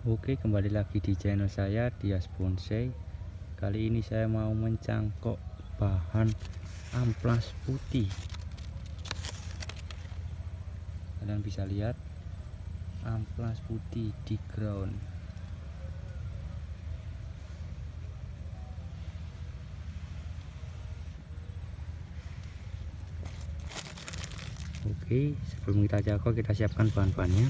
Oke, kembali lagi di channel saya, Dias Bonsai. Kali ini saya mau mencangkok bahan amplas putih. Kalian bisa lihat amplas putih di ground. Oke, sebelum kita cangkok kita siapkan bahan-bahannya.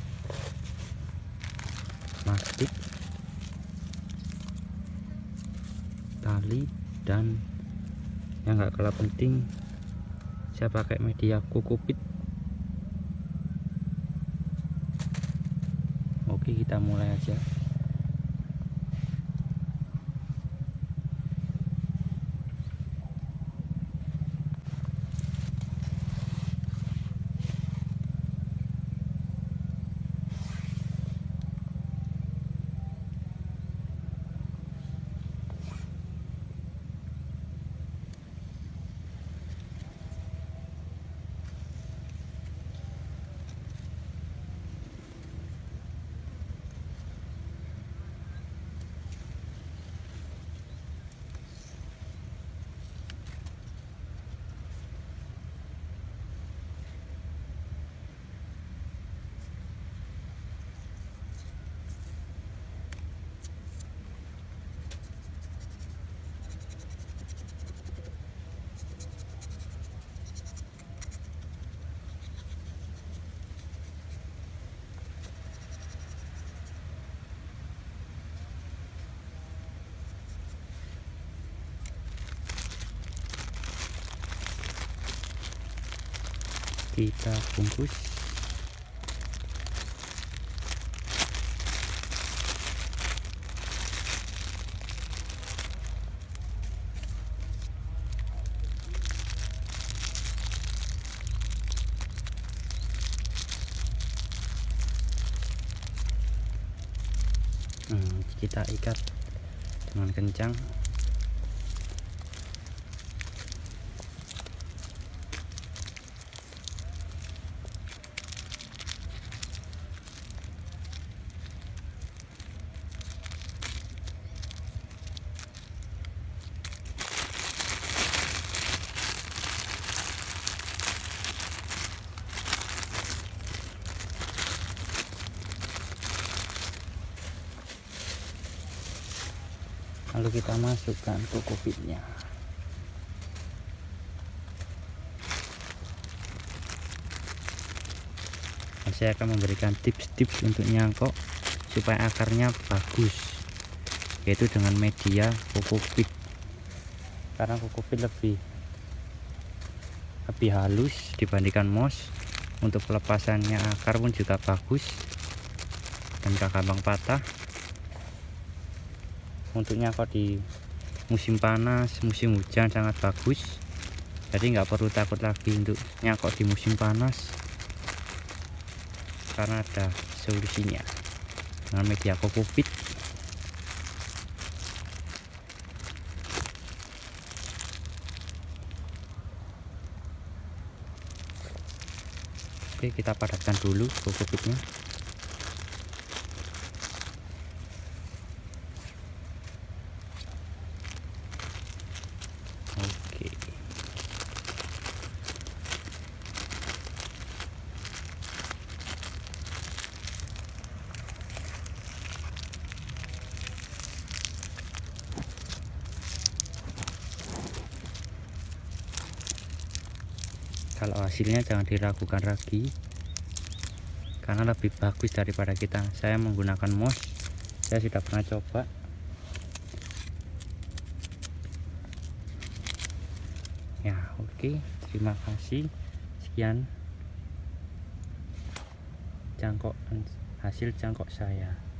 Plastik, tali, dan yang nggak kalah penting saya pakai media kokopit. Oke, kita mulai aja. Kita bungkus. Kita ikat dengan kencang. Lalu kita masukkan kokopitnya. Saya akan memberikan tips-tips untuk nyangkok supaya akarnya bagus, yaitu dengan media kokopit. Karena kokopit lebih halus dibandingkan moss. Untuk pelepasannya akar pun juga bagus dan gak gampang patah. Untuk nyangkok di musim panas, musim hujan sangat bagus. Jadi nggak perlu takut lagi untuk nyangkok di musim panas, karena ada solusinya dengan media kokopit. Oke, kita padatkan dulu kokopitnya. Oke. Kalau hasilnya jangan diragukan lagi, karena lebih bagus daripada saya menggunakan moss. Saya sudah pernah coba. Ya, oke, terima kasih. Sekian hasil cangkok saya.